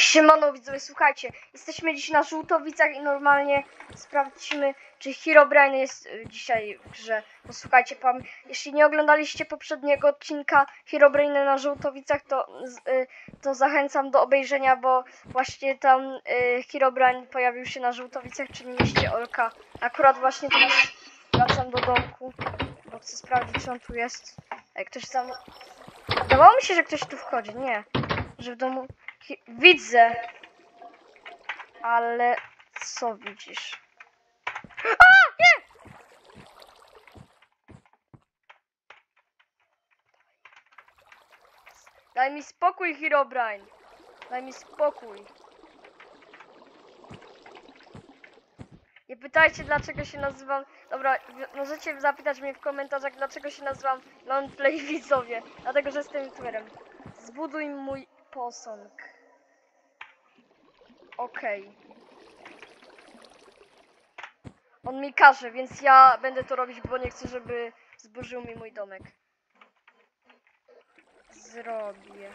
Siemano widzowie, słuchajcie, jesteśmy dziś na Żółtowicach i normalnie sprawdzimy, czy Herobrine jest dzisiaj w grze. Posłuchajcie, jeśli nie oglądaliście poprzedniego odcinka Herobrine na Żółtowicach, to zachęcam do obejrzenia, bo właśnie tam Herobrine pojawił się na Żółtowicach, czyli mieście Olka. Akurat właśnie teraz wracam do domku, bo chcę sprawdzić, czy on tu jest. Ktoś tam... Wydawało mi się, że ktoś tu wchodzi, nie, że w domu... Widzę. Ale co widzisz? A! Nie! Daj mi spokój, Herobrine. Daj mi spokój. Nie pytajcie, dlaczego się nazywam... Dobra, możecie zapytać mnie w komentarzach, dlaczego się nazywam Longplay widzowie. Dlatego, że jestem youtuberem. Zbuduj mój posąg. Okej. On mi każe, więc ja będę to robić, bo nie chcę, żeby zburzył mi mój domek. Zrobię.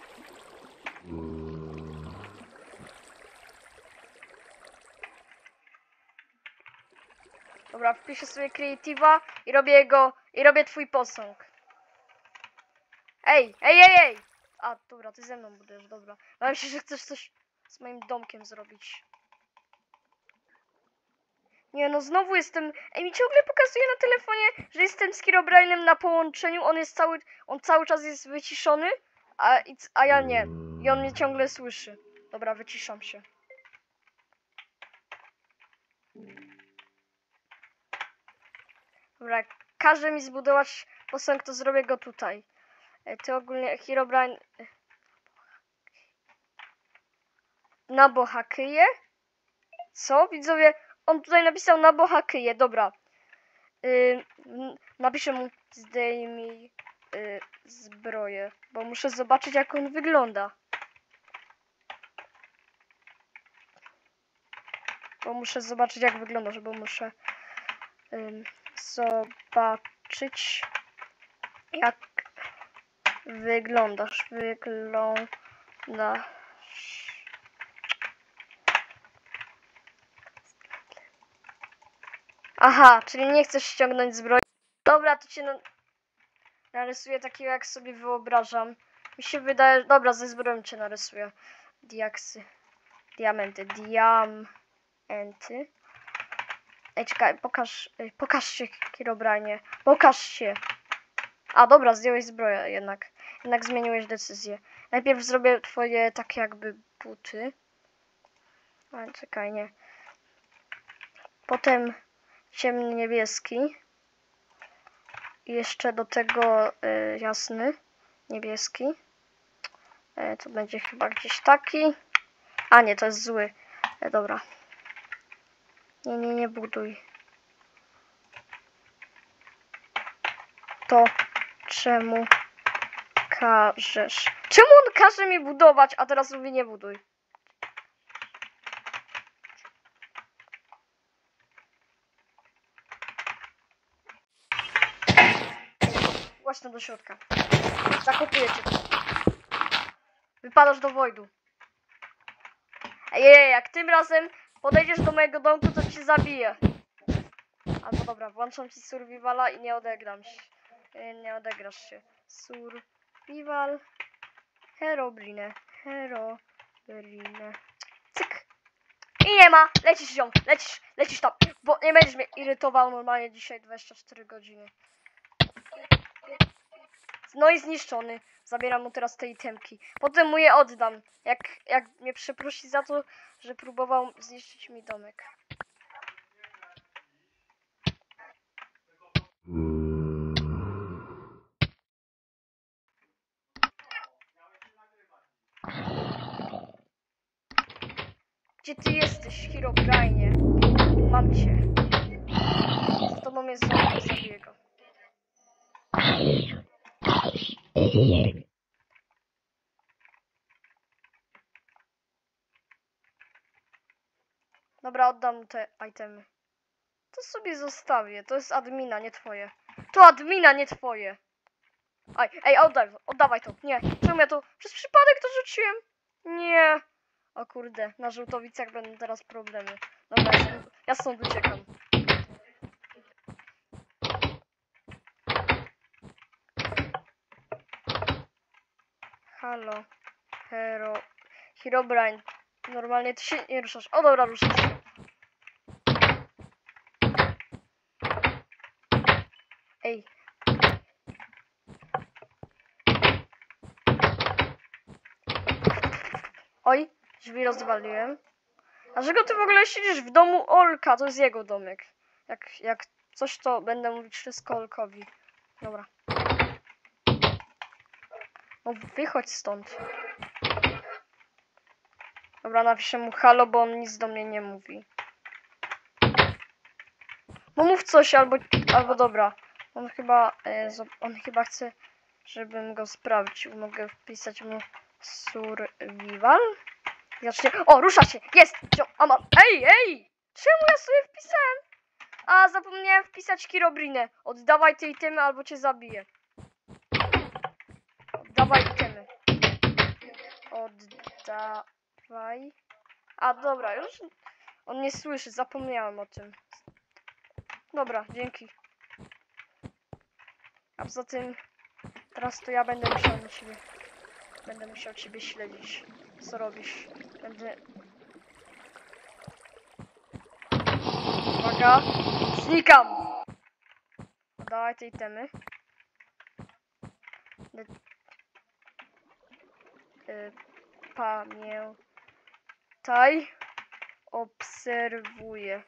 Dobra, wpiszę sobie Creative'a i robię twój posąg. Ej! A, dobra, ty ze mną budujesz, dobra. Mam się, że chcesz coś z moim domkiem zrobić. Nie, no znowu jestem... Ej, mi ciągle pokazuje na telefonie, że jestem z Herobrine'em na połączeniu. On cały czas jest wyciszony, a ja nie. I on mnie ciągle słyszy. Dobra, wyciszam się. Dobra, każe mi zbudować posąg, to zrobię go tutaj. Ty ogólnie Herobrine... Na bohakyje? Co? Widzowie, on tutaj napisał na bohakyje, dobra. Napiszę mu zdejmij zbroję, bo muszę zobaczyć, jak on wygląda. Bo muszę zobaczyć, jak wyglądasz, bo muszę zobaczyć, jak wyglądasz. Aha, czyli nie chcesz ściągnąć zbroi. Dobra, to cię narysuję takiego, jak sobie wyobrażam. Mi się wydaje... Dobra, ze zbroją cię narysuję. Diaksy. Diamenty. Ej, czekaj, pokaż się, Herobrine. Pokaż się. A, dobra, zdjąłeś zbroję jednak. Jednak zmieniłeś decyzję. Najpierw zrobię twoje takie jakby buty. A, czekaj, nie. Potem ciemny niebieski. I jeszcze do tego jasny niebieski. To będzie chyba gdzieś taki. A nie, to jest zły. Dobra. Nie buduj. To czemu każesz? Czemu on każe mi budować, a teraz mówi nie buduj? Właśnie do środka. Zakopuję cię. Wypadasz do wojdu. Ej, jak tym razem podejdziesz do mojego domku, to cię zabiję. Albo dobra, włączam ci survivala i nie odegram się. Nie odegrasz się. Survival. Herobrine. Cyk. I nie ma. Lecisz ją. Lecisz tam. Bo nie będziesz mnie irytował normalnie dzisiaj 24 godziny. No i zniszczony. Zabieram mu teraz te itemki. Potem mu je oddam. Jak mnie przeprosi za to, że próbował zniszczyć mi domek. Gdzie ty jesteś, Herobrine? Mam cię. Z tobą jest zombie, zabiję go. Dobra, oddam mu te itemy. To sobie zostawię. To jest admina, nie twoje. To admina, nie twoje. Ej, oddawaj to. Nie, czemu ja to... Przez przypadek to rzuciłem? Nie. O kurde, na Żółtowicach będą teraz problemy. Dobra, ja stąd uciekam. Halo. Herobrine. Normalnie ty się nie ruszasz. O dobra, ruszasz się. Ej. Oj, drzwi rozwaliłem. Dlaczego ty w ogóle siedzisz w domu Olka? To jest jego domek. Jak coś, to będę mówić wszystko Olkowi. Dobra. No wychodź stąd. Dobra, napiszę mu halo, bo on nic do mnie nie mówi. No mów coś, albo dobra. On chyba chce, żebym go sprawdził. Mogę wpisać mu survival? O, rusza się! Jest! Ej! Czemu ja sobie wpisałem? A, zapomniałem wpisać Herobrine. Oddawaj te itemy, albo cię zabiję. Oddawaj itemy. Oddawaj. A, dobra, już on nie słyszy, zapomniałem o tym. Dobra, dzięki. A poza tym, teraz to ja będę musiał ciebie śledzić. Co robisz? Uwaga, znikam! Dawaj te itemy. Pamiętaj, obserwuję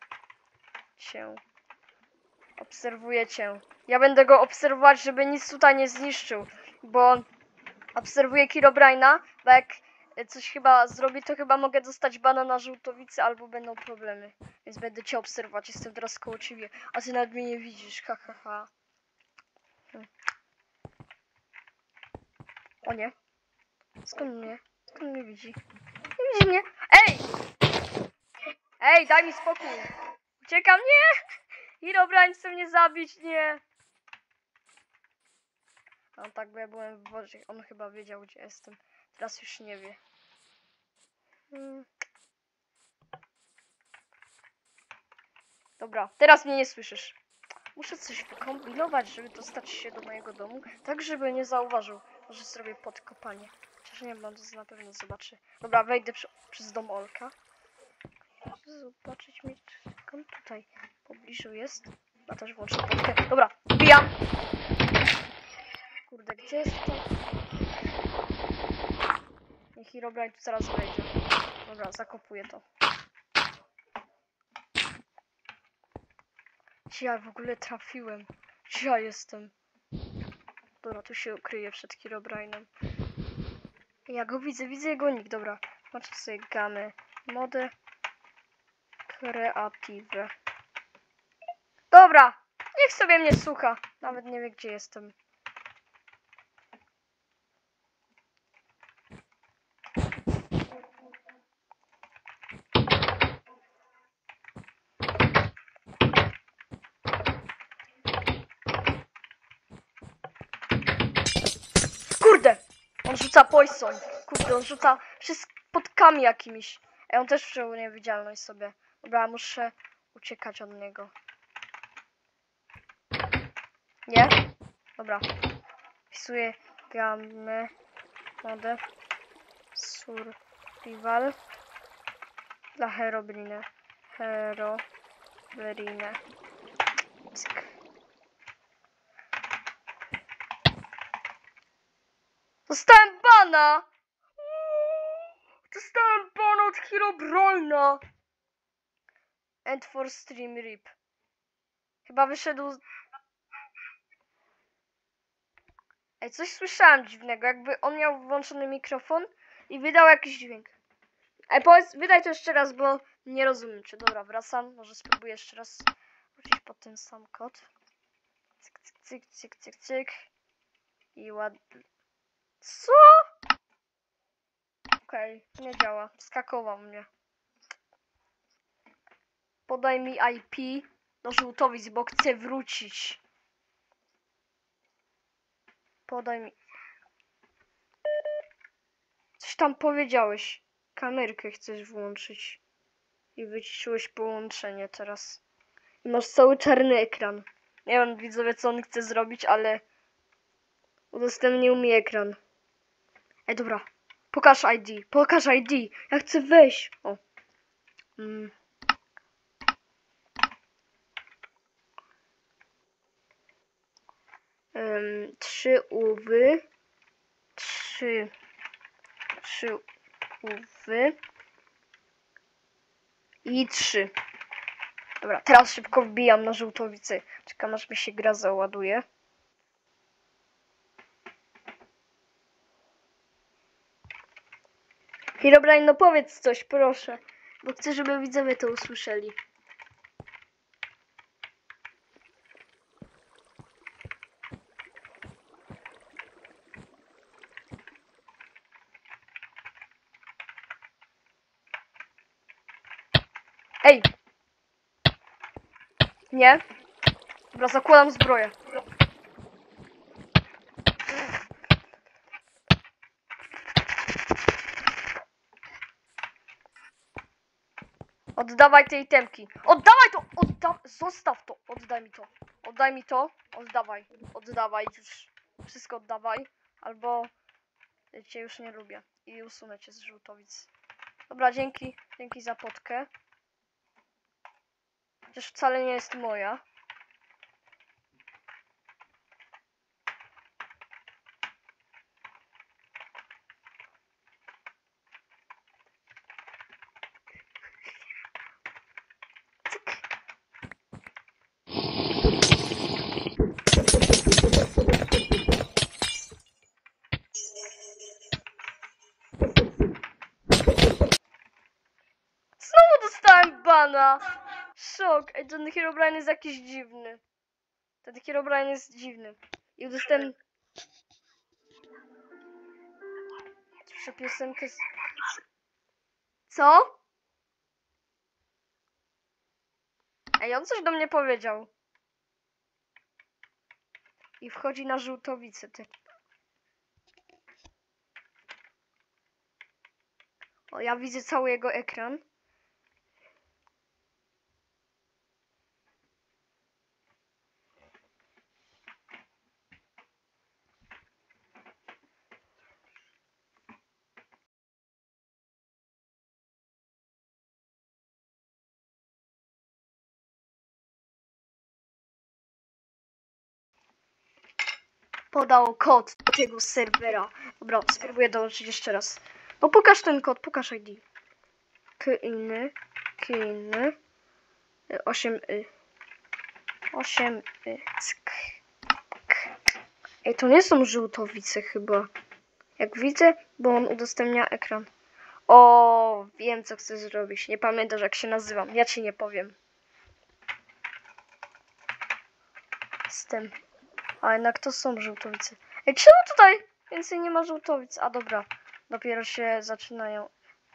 cię. Ja będę go obserwować, żeby nic tutaj nie zniszczył, bo obserwuję Herobrine'a, bo jak coś chyba zrobi, to chyba mogę dostać bana na Żółtowicy, albo będą problemy. Więc będę cię obserwować, jestem teraz koło ciebie, a ty nawet mnie nie widzisz, ha. O nie. Skąd mnie widzi? Nie widzi mnie. Ej, daj mi spokój. Uciekam, nie! Herobrine chce mnie zabić, nie! No tak, bo ja byłem w wodzie. On chyba wiedział, gdzie jestem. Teraz już nie wie. Dobra, teraz mnie nie słyszysz. Muszę coś wykombinować, żeby dostać się do mojego domu, tak żeby nie zauważył. Może zrobię podkopanie. Chociaż nie wiem, on to na pewno zobaczy. Dobra, wejdę przez dom Olka. Zobaczyć mi, skąd tutaj w pobliżu jest. Ja też włączę podkę. Dobra, wbijam. Kurde, gdzie jest to? Niech Herobrine tu zaraz wejdzie. Dobra, zakopuję to. Gdzie ja w ogóle trafiłem? Gdzie ja jestem? Dobra, tu się ukryję przed Herobrine'em. Ja go widzę jego nick. Dobra, patrzę sobie gamę. Mode. Creative. Dobra, niech sobie mnie słucha. Nawet nie wie, gdzie jestem. Kurde! On rzuca poison. Kurde, on rzuca podkami jakimiś. On też wziął niewidzialność sobie. Dobra, muszę uciekać od niego. Nie? Dobra. Wpisuję gamę. Mode. Survival. Dla Herobrine. Cyk. Dostałem bana! Dostałem bana od Herobrine'a! End for stream rip. Chyba wyszedł... Ej, coś słyszałem dziwnego, jakby on miał włączony mikrofon i wydał jakiś dźwięk. Ej, wydaj to jeszcze raz, bo nie rozumiem, czy dobra, wracam. Może spróbuję jeszcze raz wrócić pod ten sam kod. Cyk. I ładnie. Co? Okej, nie działa. Skakował mnie. Podaj mi IP do Żółtowic, bo chcę wrócić. Podaj mi... Coś tam powiedziałeś. kamerkę chcesz włączyć. I wyciszyłeś połączenie teraz. I masz cały czarny ekran. Nie wiem, widzowie, co on chce zrobić, ale udostępnił mi ekran. Ej, dobra. Pokaż ID. Pokaż ID. Ja chcę wejść. O. 3 uwy. 3 uwy. I 3. Dobra, teraz szybko wbijam na żółtowicy. Czekam, aż mi się gra załaduje. Herobrine, no powiedz coś, proszę. Bo chcę, żeby widzowie to usłyszeli. Ej! Nie? Dobra, zakładam zbroję. Oddawaj te itemki. Oddawaj to! Zostaw to! Oddaj mi to. Oddaj mi to. Oddawaj. Oddawaj już. Wszystko oddawaj. Albo cię już nie lubię. I usunę cię z żółtowic. Dobra, dzięki. Dzięki za potkę. Chociaż wcale nie jest moja. Znowu dostałem bana! Szok! Ej, ten Herobrine jest jakiś dziwny. Ten Herobrine jest dziwny. I udostępnię... Słyszę piosenkę z... Co? Ej, on coś do mnie powiedział. I wchodzi na żółtowicę, ty. O, ja widzę cały jego ekran. Podał kod do tego serwera. Dobra, spróbuję dołączyć jeszcze raz. No pokaż ten kod, pokaż ID. Kiny. 8 8 Ej, to nie są żółtowice chyba. Jak widzę, bo on udostępnia ekran. O, wiem, co chcę zrobić. Nie pamiętasz, jak się nazywam. Ja ci nie powiem. Jestem. A jednak to są żółtowice. Ej, czemu tutaj więcej nie ma żółtowic? A dobra, dopiero się zaczynają.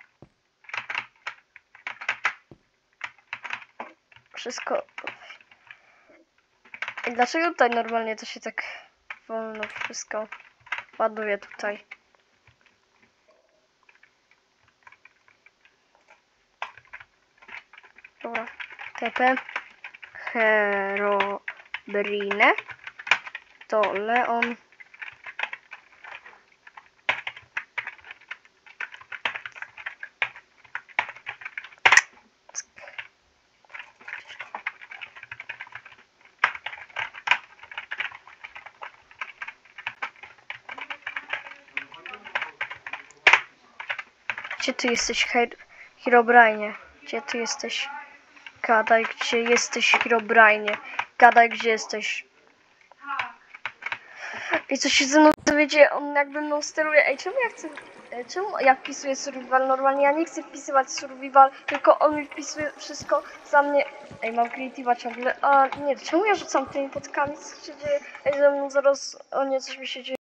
Wszystko. I dlaczego tutaj normalnie to się tak wolno wszystko ładuje tutaj? Dobra. TP Herobrine to Leon. Gdzie ty jesteś, Herobrine? Gdzie ty jesteś? Gadaj, gdzie jesteś, Herobrine? Gadaj, gdzie jesteś? I co się ze mną dowiedzie? On jakby mną steruje. Ej, czemu ja chcę... Czemu ja wpisuję survival? Normalnie ja nie chcę wpisywać survival, tylko on mi wpisuje wszystko za mnie. Ej, mam creative'a ciągle. A nie, czemu ja rzucam tymi podkami? Co się dzieje? Ej, ze mną zaraz... O nie, coś mi się dzieje.